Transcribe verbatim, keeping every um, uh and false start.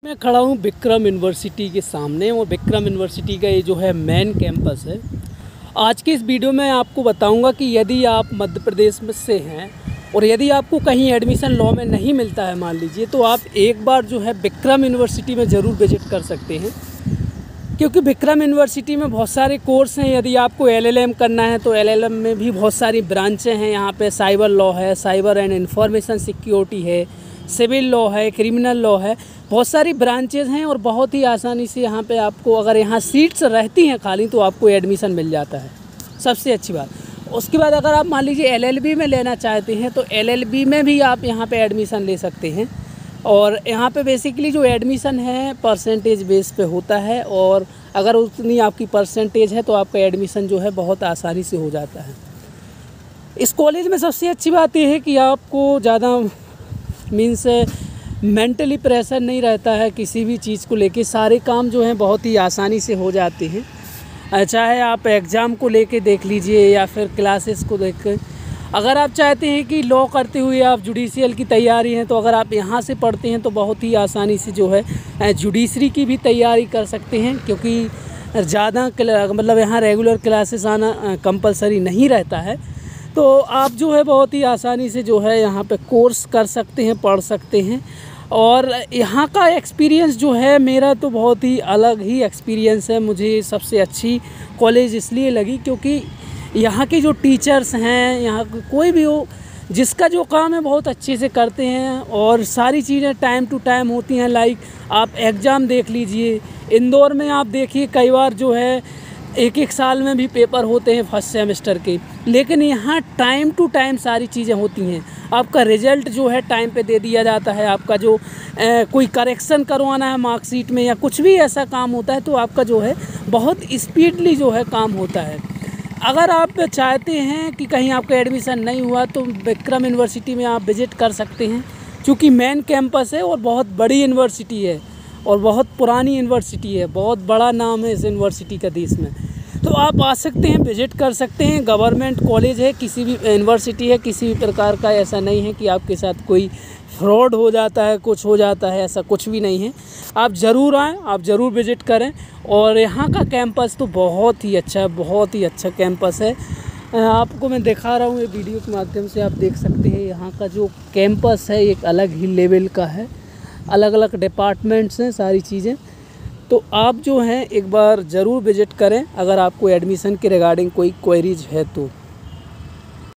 मैं खड़ा हूँ विक्रम यूनिवर्सिटी के सामने और विक्रम यूनिवर्सिटी का ये जो है मेन कैंपस है। आज के इस वीडियो में आपको बताऊंगा कि यदि आप मध्य प्रदेश में से हैं और यदि आपको कहीं एडमिशन लॉ में नहीं मिलता है मान लीजिए, तो आप एक बार जो है विक्रम यूनिवर्सिटी में ज़रूर विजिट कर सकते हैं, क्योंकि विक्रम यूनिवर्सिटी में बहुत सारे कोर्स हैं। यदि आपको एल एल एम करना है तो एल एल एम में भी बहुत सारी ब्रांचें हैं। यहाँ पे साइबर लॉ है, साइबर एंड इंफॉर्मेशन सिक्योरिटी है, सिविल लॉ है, क्रिमिनल लॉ है, बहुत सारी ब्रांचेज़ हैं और बहुत ही आसानी से यहाँ पे आपको, अगर यहाँ सीट्स रहती हैं खाली, तो आपको एडमिशन मिल जाता है। सबसे अच्छी बात। उसके बाद अगर आप मान लीजिए एल एल बी में लेना चाहते हैं तो एल एल बी में भी आप यहाँ पे एडमिशन ले सकते हैं। और यहाँ पे बेसिकली जो एडमिशन है परसेंटेज बेस पे होता है, और अगर उतनी आपकी परसेंटेज है तो आपका एडमिशन जो है बहुत आसानी से हो जाता है। इस कॉलेज में सबसे अच्छी बात यह है कि आपको ज़्यादा मीन्स मेंटली प्रेशर नहीं रहता है किसी भी चीज़ को लेके। सारे काम जो हैं बहुत ही आसानी से हो जाते हैं। चाहे आप एग्ज़ाम को लेके देख लीजिए या फिर क्लासेस को देख कर। अगर आप चाहते हैं कि लॉ करते हुए आप जुडिशियल की तैयारी हैं, तो अगर आप यहाँ से पढ़ते हैं तो बहुत ही आसानी से जो है जुडिशरी की भी तैयारी कर सकते हैं, क्योंकि ज़्यादा मतलब यहाँ रेगुलर क्लासेस आना कंपलसरी नहीं रहता है। तो आप जो है बहुत ही आसानी से जो है यहाँ पे कोर्स कर सकते हैं, पढ़ सकते हैं। और यहाँ का एक्सपीरियंस जो है मेरा तो बहुत ही अलग ही एक्सपीरियंस है। मुझे सबसे अच्छी कॉलेज इसलिए लगी क्योंकि यहाँ के जो टीचर्स हैं, यहाँ कोई भी हो, जिसका जो काम है बहुत अच्छे से करते हैं और सारी चीज़ें टाइम टू टाइम होती हैं। लाइक आप एग्ज़ाम देख लीजिए, इंदौर में आप देखिए कई बार जो है एक एक साल में भी पेपर होते हैं फर्स्ट सेमेस्टर के, लेकिन यहाँ टाइम टू टाइम सारी चीज़ें होती हैं। आपका रिज़ल्ट जो है टाइम पे दे दिया जाता है। आपका जो ए, कोई करेक्शन करवाना है मार्कशीट में या कुछ भी ऐसा काम होता है तो आपका जो है बहुत स्पीडली जो है काम होता है। अगर आप चाहते हैं कि कहीं आपका एडमिशन नहीं हुआ तो विक्रम यूनिवर्सिटी में आप विज़िट कर सकते हैं, क्योंकि मेन कैंपस है और बहुत बड़ी यूनिवर्सिटी है और बहुत पुरानी यूनिवर्सिटी है। बहुत बड़ा नाम है इस यूनिवर्सिटी का देश में। तो आप आ सकते हैं, विज़िट कर सकते हैं। गवर्नमेंट कॉलेज है, किसी भी यूनिवर्सिटी है, किसी भी प्रकार का ऐसा नहीं है कि आपके साथ कोई फ्रॉड हो जाता है, कुछ हो जाता है, ऐसा कुछ भी नहीं है। आप ज़रूर आएँ, आप ज़रूर विज़िट करें। और यहाँ का कैंपस तो बहुत ही अच्छा है, बहुत ही अच्छा कैंपस है। आपको मैं दिखा रहा हूँ ये वीडियो के माध्यम से, आप देख सकते हैं यहाँ का जो कैंपस है एक अलग ही लेवल का है। अलग अलग डिपार्टमेंट्स हैं, सारी चीज़ें। तो आप जो हैं एक बार ज़रूर विज़िट करें अगर आपको एडमिशन के रिगार्डिंग कोई क्वेरीज है तो।